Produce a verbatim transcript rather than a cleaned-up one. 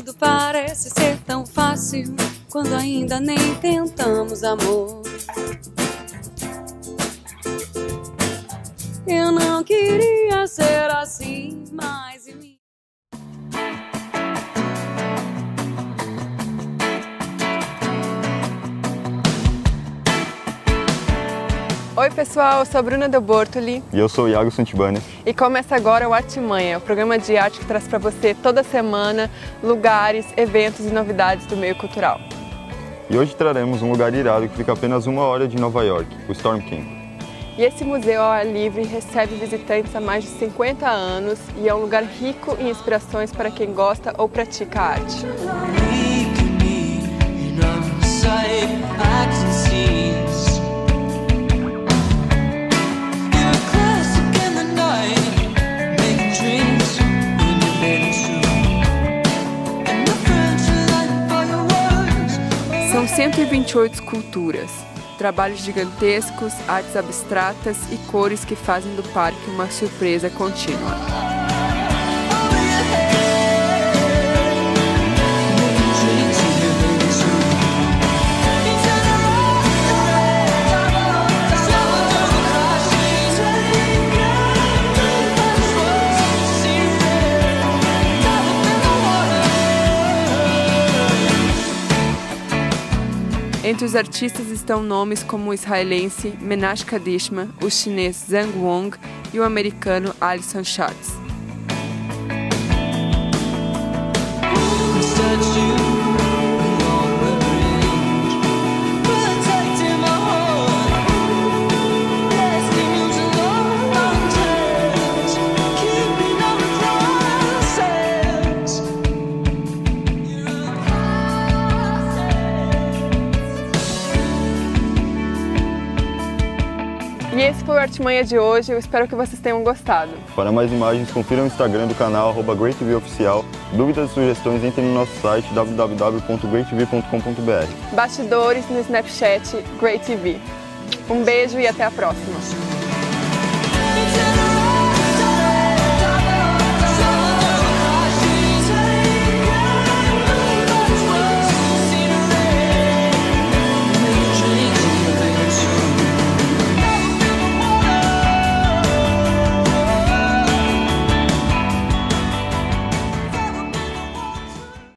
Tudo parece ser tão fácil quando ainda nem tentamos amor. Eu não queria ser assim, mas em mim. Oi pessoal, eu sou a Bruna Del Bortoli. E eu sou o Iago Santibani. E começa agora o Artimanha, o programa de arte que traz para você toda semana lugares, eventos e novidades do meio cultural. E hoje traremos um lugar irado que fica a apenas uma hora de Nova York, o Storm King. E esse museu ao ar livre recebe visitantes há mais de cinquenta anos e é um lugar rico em inspirações para quem gosta ou pratica arte. São cento e vinte e oito esculturas, trabalhos gigantescos, artes abstratas e cores que fazem do parque uma surpresa contínua. Entre os artistas estão nomes como o israelense Menashe Kadishma, o chinês Zhang Wong e o americano Alison Schatz. E esse foi o Artimanha de hoje, eu espero que vocês tenham gostado. Para mais imagens, confira o Instagram do canal arroba Great T V Oficial. Dúvidas e sugestões, entrem no nosso site w w w ponto great t v ponto com ponto b r. Bastidores no Snapchat Great T V. Um beijo e até a próxima!